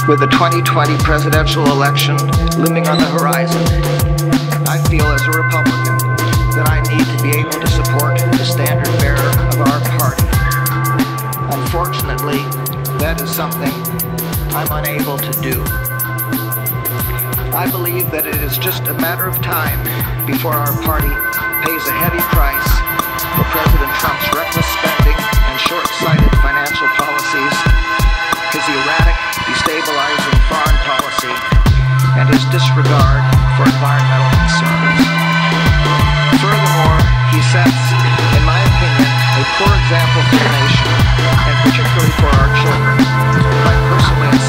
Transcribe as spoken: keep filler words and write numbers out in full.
With the twenty twenty presidential election looming on the horizon, I feel as a Republican that I need to be able to support the standard bearer of our party. Unfortunately, that is something I'm unable to do. I believe that it is just a matter of time before our party pays a heavy price for President Trump's reckless spending and short-sighted financial policies, his erratic, destabilizing foreign policy, and his disregard for environmental concerns. Furthermore, he sets, in my opinion, a poor example for the nation, and particularly for our children, by personally